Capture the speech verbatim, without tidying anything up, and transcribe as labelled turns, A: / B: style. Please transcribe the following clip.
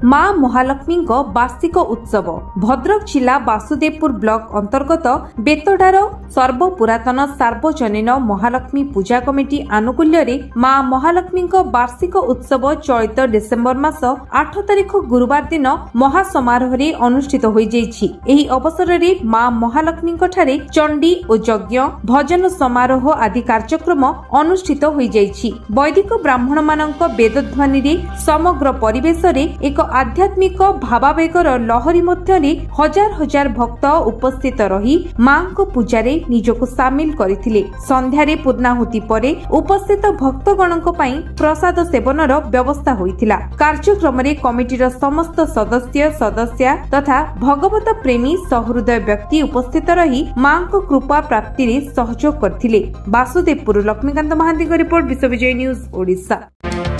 A: माँ महालक्ष्मी वार्षिक उत्सव भद्रक जिला वासुदेवपुर ब्लॉक अंतर्गत बेतडार सर्वपुरातन सार्वजनीन महालक्ष्मी पूजा कमिटी आनुकूल्य रे माँ महालक्ष्मी वार्षिक उत्सव चलित डिसेम्बर मास आठ तारिख गुरुवार दिन महासमारोह रे अनुष्ठित होई जाइछि। एही अवसर रे माँ महालक्ष्मी ठारे चंडी और यज्ञ भजन समारोह आदि कार्यक्रम अनुष्ठित होई जाइछि। वैदिक ब्राह्मण मानक वेदध्वनि रे समग्र परिवेश रे एक आध्यात्मिक भावावेगर लहरी मध्यरे हजार हजार भक्त उपस्थित रही मां को पूजारे निजको सामिल करथिले। संध्यारे पूर्णाहुति परे उपस्थित भक्तगणक पई प्रसाद सेवनर व्यवस्था होइथिला। कार्यक्रम रे कमिटीर समस्त सदस्य सदस्य तथा भगवत प्रेमी सहृदय व्यक्ति उपस्थित रही मां को कृपा प्राप्ति रे सहयोग करथिले। वासुदेवपुर लक्ष्मीकांत महांती को रिपोर्ट विश्वविजय न्यूज ओडिशा।